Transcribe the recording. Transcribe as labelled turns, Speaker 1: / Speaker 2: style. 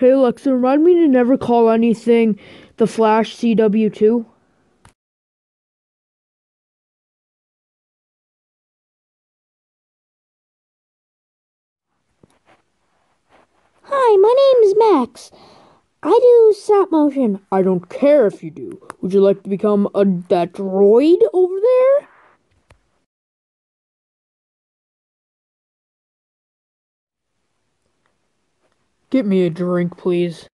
Speaker 1: Hey Alexa, remind me to never call anything the Flash CW2.
Speaker 2: Hi, my name is Max. I do stop motion.
Speaker 1: I don't care if you do. Would you like to become that droid over there? Get me a drink, please.